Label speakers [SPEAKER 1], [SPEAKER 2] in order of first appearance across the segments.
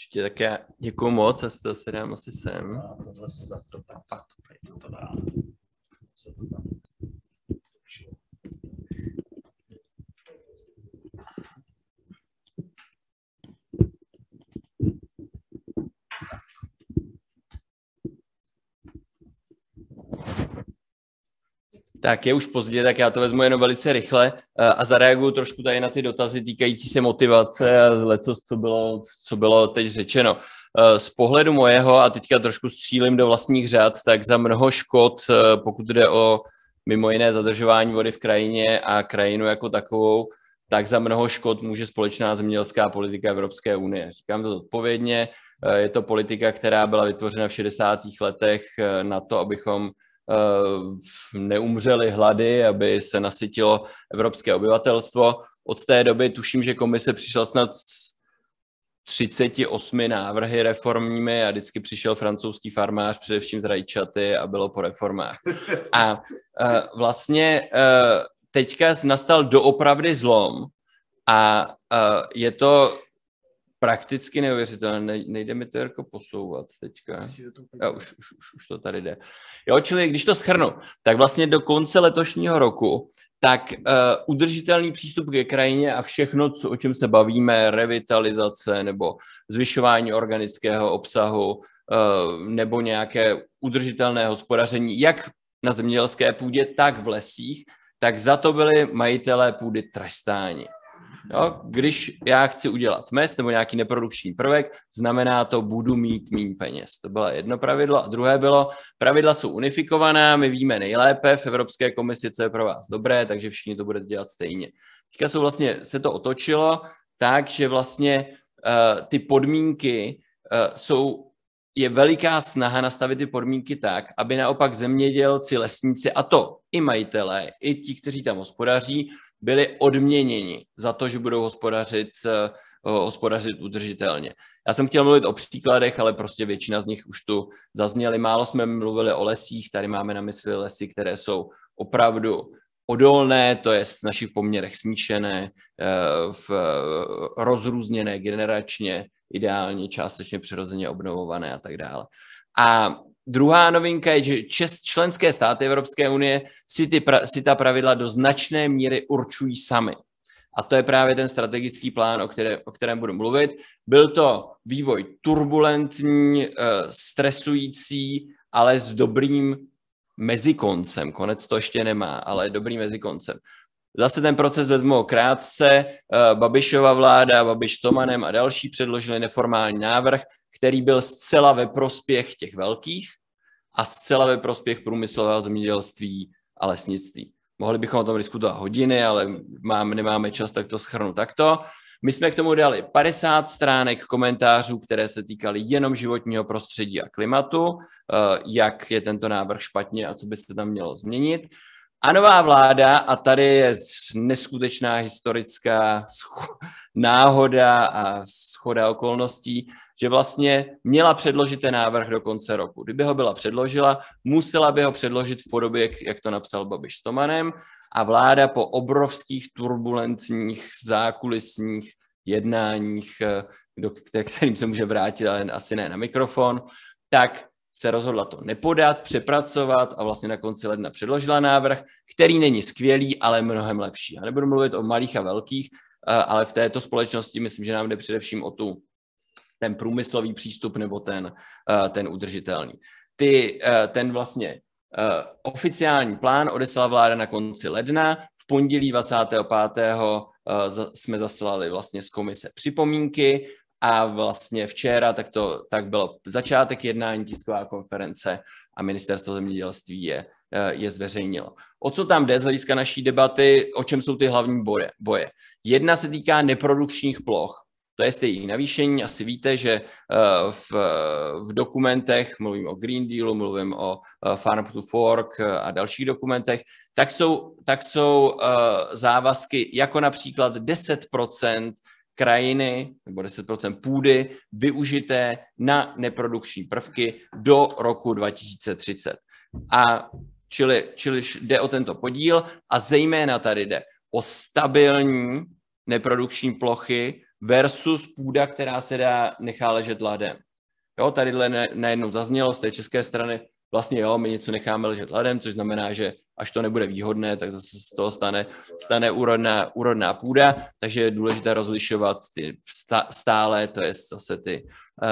[SPEAKER 1] Určitě také děkuju moc, a to se dám asi sem.
[SPEAKER 2] A tohle se za to tam fakt, tady to dá. Se to tam točilo.
[SPEAKER 1] Tak je už pozdě, tak já to vezmu jenom velice rychle a zareaguju trošku tady na ty dotazy týkající se motivace a lecos, co bylo teď řečeno. Z pohledu mojeho, a teďka trošku střílím do vlastních řad, tak za mnoho škod, pokud jde o mimo jiné zadržování vody v krajině a krajinu jako takovou, tak za mnoho škod může společná zemědělská politika Evropské unie. Říkám to zodpovědně, je to politika, která byla vytvořena v 60. letech na to, abychom neumřeli hlady, aby se nasytilo evropské obyvatelstvo. Od té doby tuším, že komise přišla snad s 38 návrhy reformními a vždycky přišel francouzský farmář, především z rajčaty, a bylo po reformách. A vlastně teďka nastal doopravdy zlom a je to prakticky neuvěřitelné, nejde mi to jako posouvat teďka. Už to tady jde. Jo, čili když to shrnu, tak vlastně do konce letošního roku, tak udržitelný přístup ke krajině a všechno, o čem se bavíme, revitalizace nebo zvyšování organického obsahu nebo nějaké udržitelné hospodaření, jak na zemědělské půdě, tak v lesích, tak za to byli majitelé půdy trestáni. Jo, když já chci udělat mez nebo nějaký neprodukční prvek, znamená to, budu mít méně peněz. To bylo jedno pravidlo. A druhé bylo, pravidla jsou unifikovaná, my víme nejlépe v Evropské komisi, co je pro vás dobré, takže všichni to budete dělat stejně. Teďka se to otočilo tak, že vlastně ty podmínky je veliká snaha nastavit ty podmínky tak, aby naopak zemědělci, lesníci, a to i majitelé, i ti, kteří tam hospodaří, byli odměněni za to, že budou hospodařit udržitelně. Já jsem chtěl mluvit o příkladech, ale prostě většina z nich už tu zazněly. Málo jsme mluvili o lesích, tady máme na mysli lesy, které jsou opravdu odolné, to je v našich poměrech smíšené, rozrůzněné generačně, ideálně částečně přirozeně obnovované a tak dále. A druhá novinka je, že členské státy Evropské unie si ta pravidla do značné míry určují sami. A to je právě ten strategický plán, o kterém budu mluvit. Byl to vývoj turbulentní, stresující, ale s dobrým mezikoncem. Konec to ještě nemá, ale dobrým mezikoncem. Zase ten proces vezmu krátce. Babišova vláda, Babiš s Tomanem a další předložili neformální návrh, který byl zcela ve prospěch těch velkých a zcela ve prospěch průmyslového zemědělství a lesnictví. Mohli bychom o tom diskutovat hodiny, ale nemáme čas, tak to shrnu takto. My jsme k tomu dali 50 stránek komentářů, které se týkaly jenom životního prostředí a klimatu, jak je tento návrh špatně a co by se tam mělo změnit. A nová vláda, a tady je neskutečná historická náhoda a shoda okolností, že vlastně měla předložit ten návrh do konce roku. Kdyby ho byla předložila, musela by ho předložit v podobě, jak to napsal Babiš s Tomanem, a vláda po obrovských turbulentních zákulisních jednáních, kterým se může vrátit, ale asi ne na mikrofon, tak se rozhodla to nepodat, přepracovat a vlastně na konci ledna předložila návrh, který není skvělý, ale mnohem lepší. Já nebudu mluvit o malých a velkých, ale v této společnosti myslím, že nám jde především o ten průmyslový přístup nebo ten udržitelný. Ten vlastně oficiální plán odeslala vláda na konci ledna. V pondělí 25. jsme zaslali vlastně z komise připomínky a vlastně včera tak bylo začátek jednání, tisková konference a ministerstvo zemědělství je zveřejnilo. O co tam jde z hlediska naší debaty, o čem jsou ty hlavní boje? Jedna se týká neprodukčních ploch. To je jejich navýšení. Asi víte, že v dokumentech, mluvím o Green Dealu, mluvím o Farm to Fork a dalších dokumentech, tak jsou závazky jako například 10% krajiny nebo 10% půdy využité na neprodukční prvky do roku 2030. Čili jde o tento podíl a zejména tady jde o stabilní neprodukční plochy versus půda, která se nechá ležet ladem. Jo, tadyhle najednou zaznělo z té české strany, vlastně jo, my něco necháme ležet ladem, což znamená, že až to nebude výhodné, tak zase z toho stane úrodná půda, takže je důležité rozlišovat ty stále, to je zase ty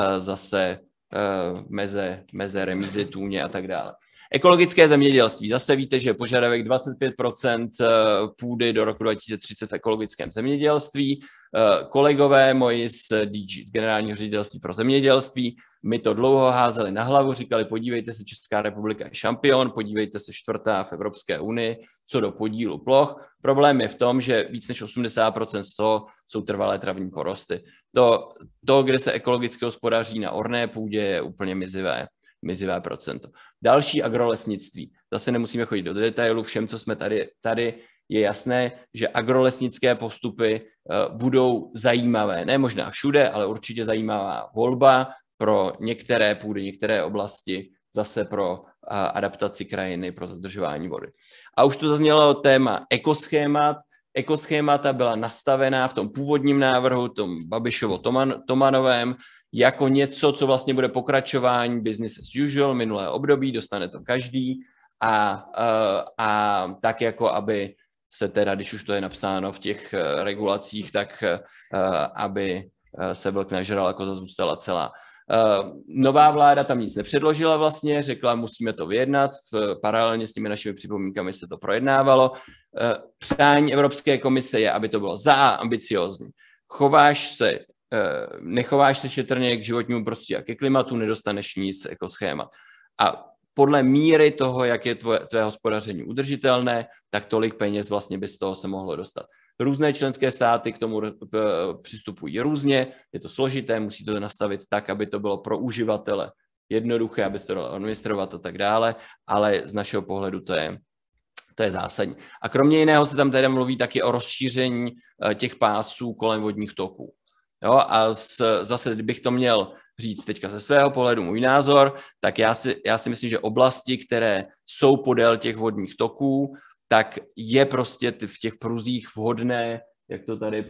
[SPEAKER 1] meze, remízy, tůně a tak dále. Ekologické zemědělství. Zase víte, že je požadavek 25% půdy do roku 2030 v ekologickém zemědělství. Kolegové moji z DG, z Generálního ředitelství pro zemědělství, mi to dlouho házeli na hlavu, říkali, podívejte se, Česká republika je šampion, podívejte se 4. v Evropské unii, co do podílu ploch. Problém je v tom, že víc než 80% z toho jsou trvalé travní porosty. To, kde se ekologicky hospodaří na orné půdě, je úplně mizivé procento. Další agrolesnictví. Zase nemusíme chodit do detailu, všem, co jsme tady je jasné, že agrolesnické postupy budou zajímavé. Ne možná všude, ale určitě zajímavá volba pro některé půdy, některé oblasti, zase pro adaptaci krajiny, pro zadržování vody. A už tu zaznělo téma ekoschémat. Ekoschémata byla nastavená v tom původním návrhu, tom Babišovo-Tomanovém, jako něco, co vlastně bude pokračování business as usual, minulé období, dostane to každý a tak jako aby se teda, když už to je napsáno v těch regulacích, tak aby se vlk nežral, jako zůstala celá. Nová vláda tam nic nepředložila vlastně, řekla, musíme to vyjednat, paralelně s těmi našimi připomínkami se to projednávalo. Přání Evropské komise je, aby to bylo ambiciózní. Nechováš se šetrně k životnímu prostředí a ke klimatu, nedostaneš nic jako schémat. A podle míry toho, jak je tvé hospodaření udržitelné, tak tolik peněz vlastně by z toho se mohlo dostat. Různé členské státy k tomu přistupují různě, je to složité, musí to nastavit tak, aby to bylo pro uživatele jednoduché, aby se to dalo administrovat a tak dále, ale z našeho pohledu to je zásadní. A kromě jiného se tam tedy mluví taky o rozšíření těch pásů kolem vodních toků. Jo, a zase, kdybych to měl říct teďka ze svého pohledu můj názor, tak já si myslím, že oblasti, které jsou podél těch vodních toků, tak je prostě v těch pruzích vhodné, jak to tady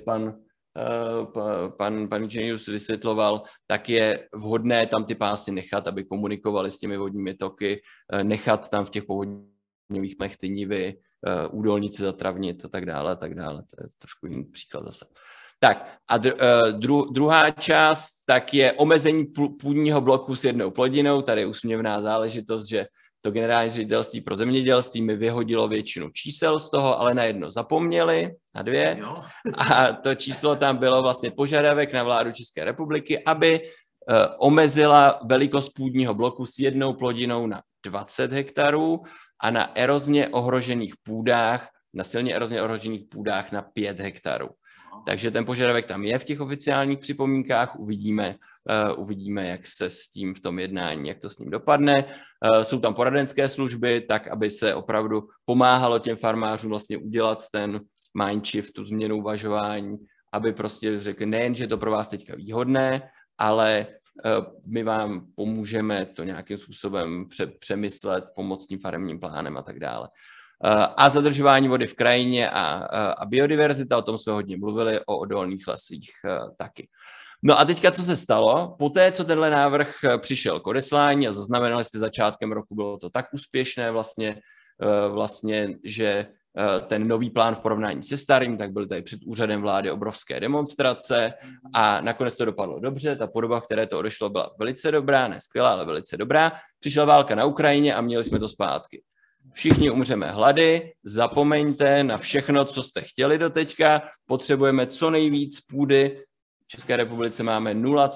[SPEAKER 1] pan Genius vysvětloval, tak je vhodné tam ty pásy nechat, aby komunikovali s těmi vodními toky, nechat tam v těch povodňových plech ty nivy, údolnice zatravnit a tak dále. To je trošku jiný příklad zase. Tak a druhá část tak je omezení půdního bloku s jednou plodinou. Tady je úsměvná záležitost, že to Generální ředitelství pro zemědělství mi vyhodilo většinu čísel z toho, ale na jedno zapomněli, na 2. A to číslo tam bylo vlastně požadavek na vládu České republiky, aby omezila velikost půdního bloku s jednou plodinou na 20 hektarů a na erozně ohrožených půdách, na silně erozně ohrožených půdách na 5 hektarů. Takže ten požadavek tam je v těch oficiálních připomínkách, uvidíme, jak se s tím v tom jednání, jak to s ním dopadne. Jsou tam poradenské služby, tak aby se opravdu pomáhalo těm farmářům vlastně udělat ten mindshift, tu změnu uvažování, aby prostě řekli nejen, že je to pro vás teďka výhodné, ale my vám pomůžeme to nějakým způsobem přemyslet, pomoct tím faremním plánem a tak dále. A zadržování vody v krajině a biodiverzita, o tom jsme hodně mluvili, o odolných lesích taky. No a teďka, co se stalo? Poté, co tenhle návrh přišel k odeslání a zaznamenali jste začátkem roku, bylo to tak úspěšné vlastně, že ten nový plán v porovnání se starým, tak byly tady před úřadem vlády obrovské demonstrace a nakonec to dopadlo dobře, ta podoba, které to odešlo, byla velice dobrá, ne skvělá, ale velice dobrá. Přišla válka na Ukrajině a měli jsme to zpátky. Všichni umřeme hlady, zapomeňte na všechno, co jste chtěli doteďka, potřebujeme co nejvíc půdy. V České republice máme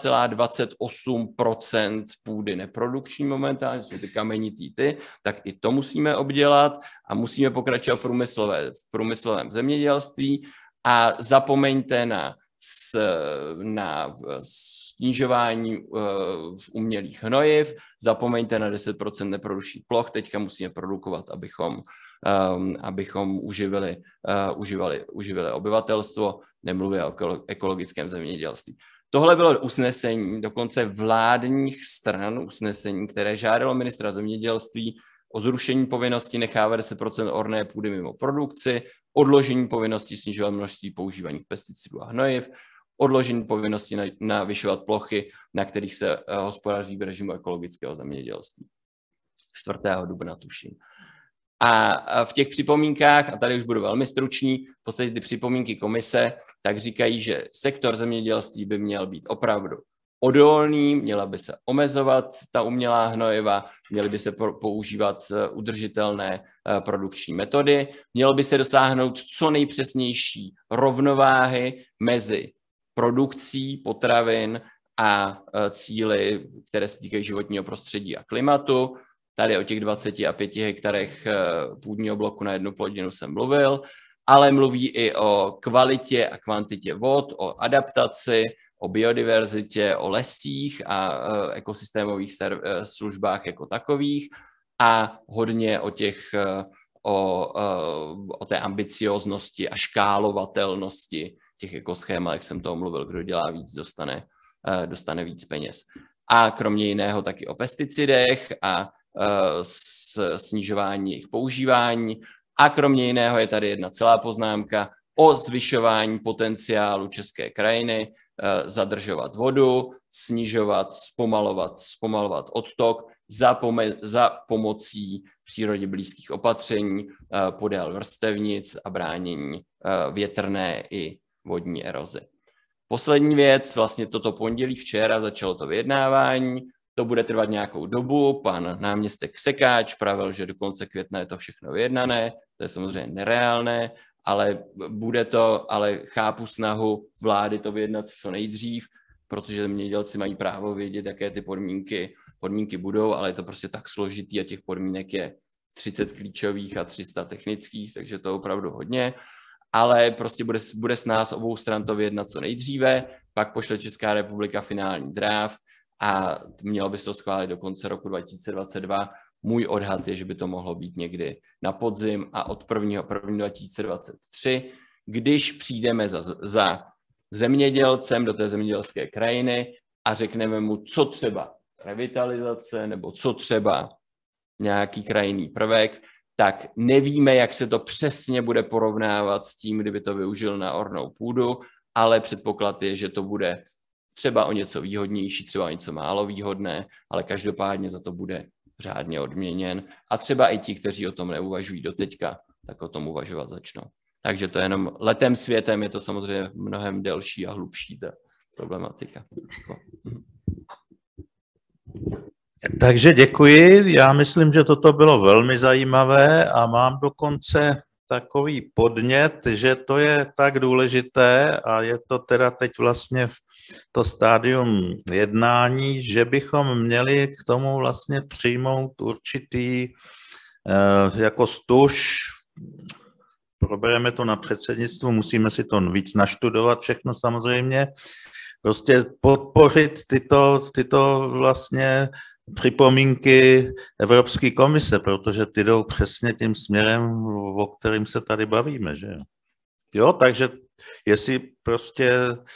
[SPEAKER 1] 0,28% půdy neprodukční momentálně, jsou ty kamenitý tak i to musíme obdělat a musíme pokračovat v průmyslovém zemědělství a zapomeňte na snižování umělých hnojiv, zapomeňte na 10% neprodukčních ploch, teďka musíme produkovat, abychom uživili obyvatelstvo, nemluvě o ekologickém zemědělství. Tohle bylo usnesení, dokonce vládních stran usnesení, které žádalo ministra zemědělství o zrušení povinnosti nechávat 10% orné půdy mimo produkci, odložení povinnosti snižovat množství používaných pesticidů a hnojiv, odložení povinnosti navyšovat plochy, na kterých se hospodaří v režimu ekologického zemědělství. 4. dubna tuším. A v těch připomínkách, a tady už budu velmi stručný, v podstatě ty připomínky komise, tak říkají, že sektor zemědělství by měl být opravdu odolný, měla by se omezovat ta umělá hnojiva, měly by se používat udržitelné produkční metody, mělo by se dosáhnout co nejpřesnější rovnováhy mezi produkcí potravin a cíli, které se týkají životního prostředí a klimatu. Tady o těch 25 hektarech půdního bloku na jednu plodinu jsem mluvil, ale mluví i o kvalitě a kvantitě vod, o adaptaci, o biodiverzitě, o lesích a ekosystémových službách jako takových a hodně o té ambicioznosti a škálovatelnosti těch ekoschémat, jak jsem toho mluvil, kdo dělá víc, dostane víc peněz. A kromě jiného taky o pesticidech a snižování jejich používání. A kromě jiného je tady jedna celá poznámka o zvyšování potenciálu české krajiny, zadržovat vodu, snižovat, zpomalovat odtok za pomocí přírodě blízkých opatření podél vrstevnic a bránění větrné i vodní eroze. Poslední věc, vlastně toto pondělí včera začalo to vyjednávání, to bude trvat nějakou dobu, pan náměstek Sekáč pravil, že do konce května je to všechno vyjednané, to je samozřejmě nereálné, ale chápu snahu vlády to vyjednat co nejdřív, protože zemědělci mají právo vědět, jaké ty podmínky budou, ale je to prostě tak složitý a těch podmínek je 30 klíčových a 300 technických, takže to je opravdu hodně, ale prostě bude s nás obou stran to vyjednat co nejdříve, pak pošle Česká republika finální draft a mělo by se to schválit do konce roku 2022. Můj odhad je, že by to mohlo být někdy na podzim a od 1.1.2023, když přijdeme za zemědělcem do té zemědělské krajiny a řekneme mu, co třeba revitalizace nebo co třeba nějaký krajinný prvek, tak nevíme, jak se to přesně bude porovnávat s tím, kdyby to využil na ornou půdu, ale předpoklad je, že to bude třeba o něco výhodnější, třeba o něco málo výhodné, ale každopádně za to bude řádně odměněn. A třeba i ti, kteří o tom neuvažují doteďka, tak o tom uvažovat začnou. Takže to je jenom letem světem, je to samozřejmě mnohem delší a hlubší ta problematika.
[SPEAKER 3] Takže děkuji. Já myslím, že toto bylo velmi zajímavé a mám dokonce takový podnět, že to je tak důležité a je to teda teď vlastně to stádium jednání, že bychom měli k tomu vlastně přijmout určitý jako stuž. Probereme to na předsednictvu, musíme si to víc naštudovat všechno samozřejmě. Prostě podpořit tyto vlastně připomínky Evropské komise, protože ty jdou přesně tím směrem, o kterým se tady bavíme, že jo, takže jestli prostě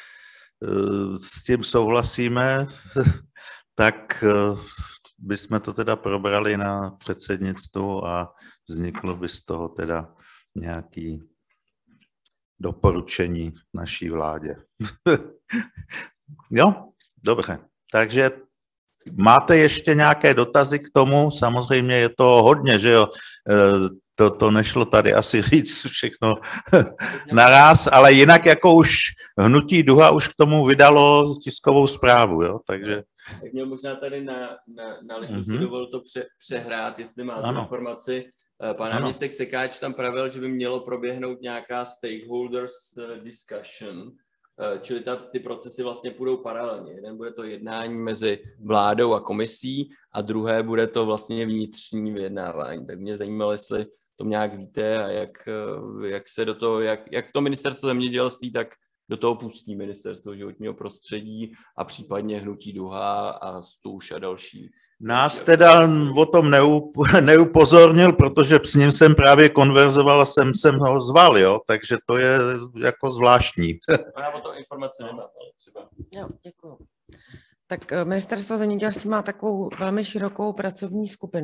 [SPEAKER 3] s tím souhlasíme, tak bychom to teda probrali na předsednictvu a vzniklo by z toho teda nějaké doporučení naší vládě. Jo, dobře. Takže máte ještě nějaké dotazy k tomu? Samozřejmě je to hodně, že jo? To nešlo tady asi říct všechno naraz, ale jinak jako už Hnutí Duha už k tomu vydalo tiskovou zprávu, jo? Takže...
[SPEAKER 1] Tak měl možná tady na linku si dovol to přehrát, jestli máte informaci. Pan náměstek Sekáč tam pravil, že by mělo proběhnout nějaká stakeholders discussion, čili ty procesy vlastně půjdou paralelně. Jeden bude to jednání mezi vládou a komisí a druhé bude to vlastně vnitřní vyjednávání. Tak mě zajímalo, jestli to nějak víte a jak se do toho, jak to ministerstvo zemědělství, tak do toho pustí ministerstvo životního prostředí a případně Hnutí Duha a Stůž a další.
[SPEAKER 3] Nás teda o tom neupozornil, protože s ním jsem právě konverzoval a jsem ho zval, jo, takže to je jako zvláštní.
[SPEAKER 1] Já o tom informace nemám, ale třeba.
[SPEAKER 4] Jo, děkuji. Tak ministerstvo zemědělství má takovou velmi širokou pracovní skupinu k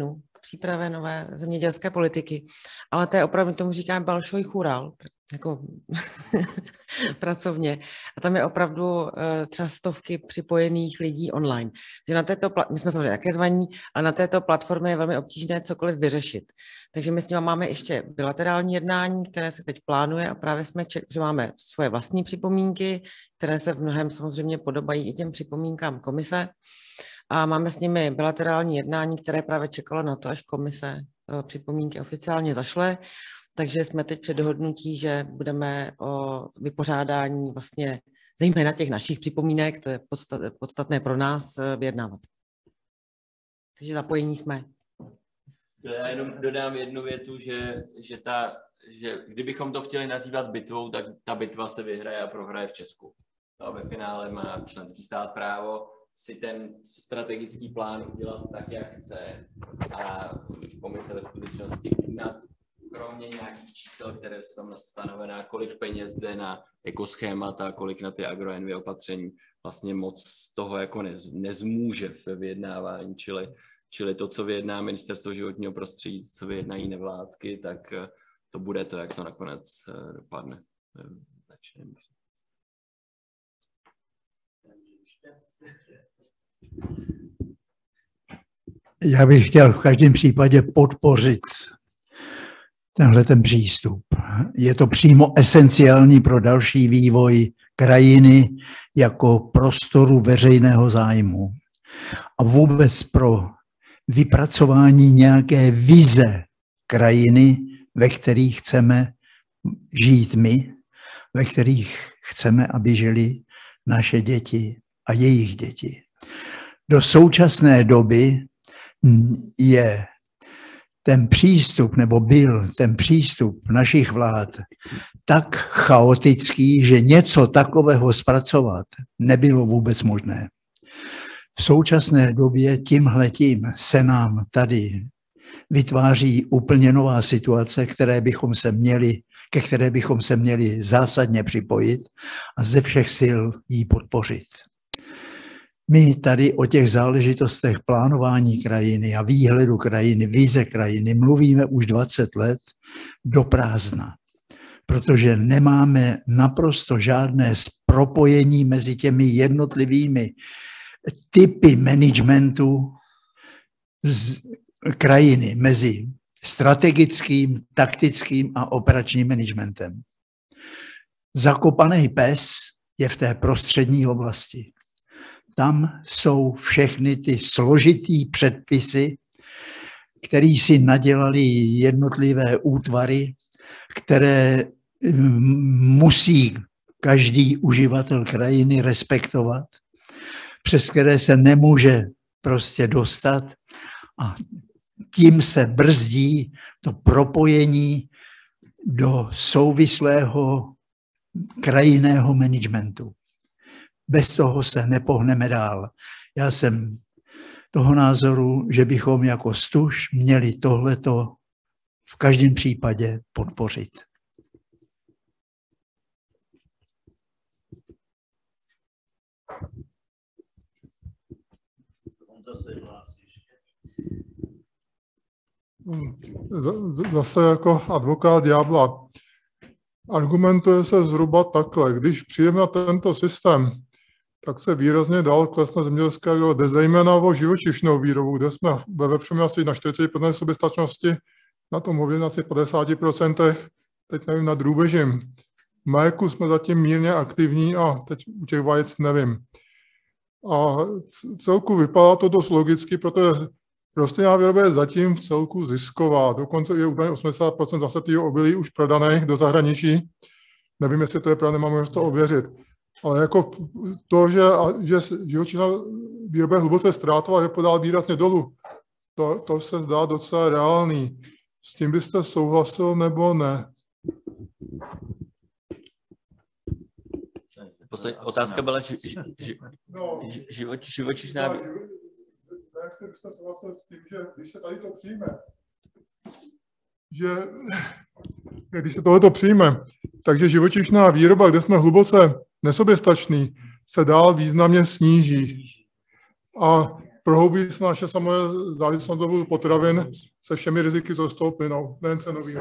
[SPEAKER 4] přípravě nové zemědělské politiky, ale to je opravdu, tomu říkáme Balšoj chural, jako pracovně. A tam je opravdu třeba stovky připojených lidí online. Že na této, my jsme samozřejmě také zvaní, a na této platformě je velmi obtížné cokoliv vyřešit. Takže my s nimi máme ještě bilaterální jednání, které se teď plánuje a právě že máme svoje vlastní připomínky, které se v mnohem samozřejmě podobají i těm připomínkám komise. A máme s nimi bilaterální jednání, které právě čekalo na to, až komise připomínky oficiálně zašle. Takže jsme teď před dohodnutí, že budeme o vypořádání vlastně zejména těch našich připomínek, to je podstatné pro nás, vyjednávat. Takže zapojení jsme.
[SPEAKER 1] Já jenom dodám jednu větu, že kdybychom to chtěli nazývat bitvou, tak ta bitva se vyhraje a prohraje v Česku. No, ve finále má členský stát právo si ten strategický plán udělat tak, jak chce, a komise ve skutečnosti kromě nějakých čísel, které jsou tam stanovená, kolik peněz jde na ekoschémata, kolik na ty agroenvy opatření, vlastně moc toho jako nezmůže ve vyjednávání, čili to, co vyjedná Ministerstvo životního prostředí, co vyjednají nevládky, tak to bude to, jak to nakonec dopadne.
[SPEAKER 5] Já bych chtěl v každém případě podpořit tenhle ten přístup. Je to přímo esenciální pro další vývoj krajiny jako prostoru veřejného zájmu a vůbec pro vypracování nějaké vize krajiny, ve kterých chceme žít my, ve kterých chceme, aby žili naše děti a jejich děti. Do současné doby je ten přístup, nebo byl ten přístup našich vlád tak chaotický, že něco takového zpracovat nebylo vůbec možné. V současné době tímhletím se nám tady vytváří úplně nová situace, ke které bychom se měli zásadně připojit a ze všech sil ji podpořit. My tady o těch záležitostech plánování krajiny a výhledu krajiny, vize krajiny mluvíme už 20 let do prázdna, protože nemáme naprosto žádné propojení mezi těmi jednotlivými typy managementu z krajiny, mezi strategickým, taktickým a operačním managementem. Zakopaný pes je v té prostřední oblasti. Tam jsou všechny ty složitý předpisy, které si nadělali jednotlivé útvary, které musí každý uživatel krajiny respektovat, přes které se nemůže prostě dostat, a tím se brzdí to propojení do souvislého krajinného managementu. Bez toho se nepohneme dál. Já jsem toho názoru, že bychom jako STUŽ měli tohleto v každém případě podpořit.
[SPEAKER 6] Zase jako advokát ďábla. Argumentuje se zhruba takhle. Když přijeme na tento systém, tak se výrazně dál klesne zemědělská výroba, jde zejména o živočišnou výrobu, kde jsme ve vepřově asi na 40% soběstačnosti, na tom hovězí asi 50%, teď nevím, na drůbežím. V mléku jsme zatím mírně aktivní a teď u těch vajec nevím. A celku vypadá to dost logicky, protože rostlinná výroba je zatím v celku zisková. Dokonce je údajně 80% zasetého obilí už prodaných do zahraničí. Nevím, jestli to je pravda, nemám možnost to ověřit. Ale jako to, že živočišná výroba je hluboce ztrátová, že podál výrazně dolů, to se zdá docela reálný. S tím byste souhlasil nebo ne?
[SPEAKER 1] Otázka byla živočišná výroba.
[SPEAKER 6] Jak jste souhlasil s tím, že když se tady to přijme, když se tohleto přijme, takže živočišná výroba, kde jsme hluboce nesoběstační, se dál významně sníží. A prohloubí se naše samé závislost na potravin se všemi riziky, co z toho plynou, nejen cenovými.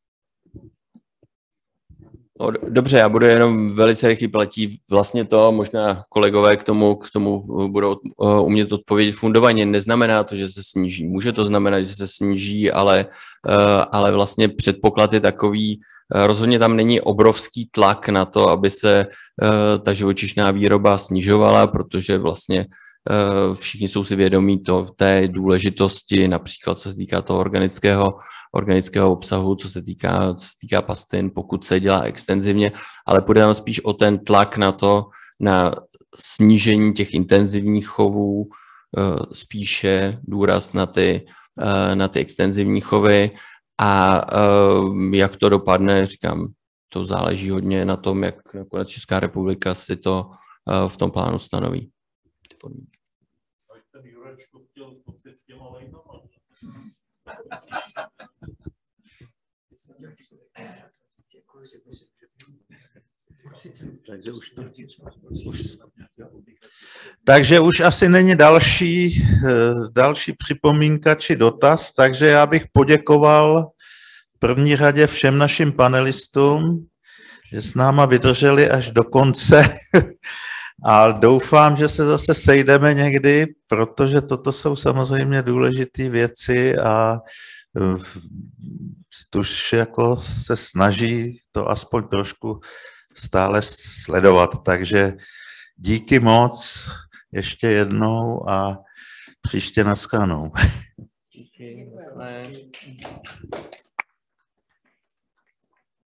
[SPEAKER 1] Dobře, já budu jenom velice rychlý platí. Vlastně to možná kolegové k tomu budou umět odpovědět fundovaně. Neznamená to, že se sníží. Může to znamenat, že se sníží, ale vlastně předpoklad je takový, rozhodně tam není obrovský tlak na to, aby se ta živočišná výroba snižovala, protože vlastně všichni jsou si vědomí té důležitosti, například co se týká toho organického obsahu, co se týká pastin, pokud se dělá extenzivně, ale půjde nám spíš o ten tlak na snížení těch intenzivních chovů, spíše důraz na ty extenzivní chovy a jak to dopadne, říkám, to záleží hodně na tom, jak nakonec Česká republika si to v tom plánu stanoví.
[SPEAKER 3] Takže už asi není další připomínka či dotaz, takže já bych poděkoval v první řadě všem našim panelistům, že s náma vydrželi až do konce a doufám, že se zase sejdeme někdy, protože toto jsou samozřejmě důležité věci a Stuž jako se snaží to aspoň trošku stále sledovat, takže díky moc ještě jednou a příště naschledanou.
[SPEAKER 1] Díky.